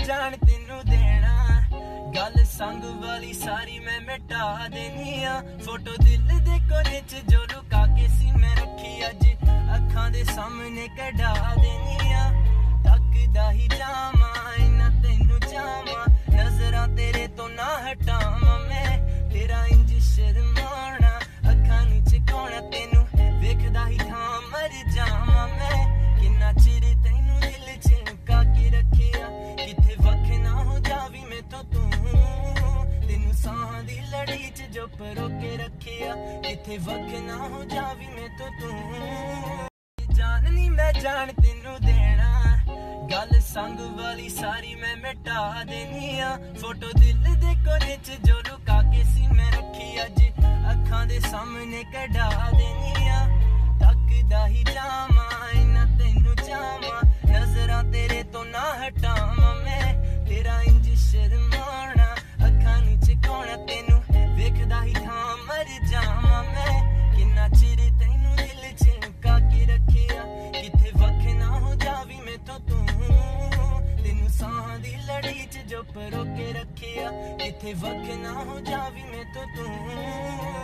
जान तेनू देना गल संग वाली सारी मैं मिटा देनी आ फोटो दिल दे कोने च जो लुका के सी मैं रखी अज अखां दे सामने कढा देनी आ तकदा ही जामा इना तेनू जामा नजरां तेरे तो ना हटावां मैं तेरा इंज शर्माना अखां नू चुकाउणा तेनू वेखदा ही थां मर जावां मैं किन्ना चिर तेनू दिल च लुका के रखिया किथे वख ना हो जावी मैथों तू तेनू साहां दी लड़ी च जो परो के रखिया किथे वख ना हो जावी मैथों तू जान नी मैं जान तेनू देना गल संग वाली सारी मैं मिटा देनी आ फोटो दिल दे कोने च जो लुका के सी मैं रखी अज अखां दे सामने कढा देनी आ तकदा ही जामा इना तेनू जामा नजरां तेरे तो ना हटावां मैं तेरा इंज शर्माना अखां नू चुकाउणा तेनू वेखदा ही थां मर जावां मैं किन्ना चिर तेनू दिल च लुका के रखिया किथे वख ना हो जावी मैथों तू तेनू साहां दी लड़ी च जो परो के रखिया किथे वख ना हो जावी मैथों तू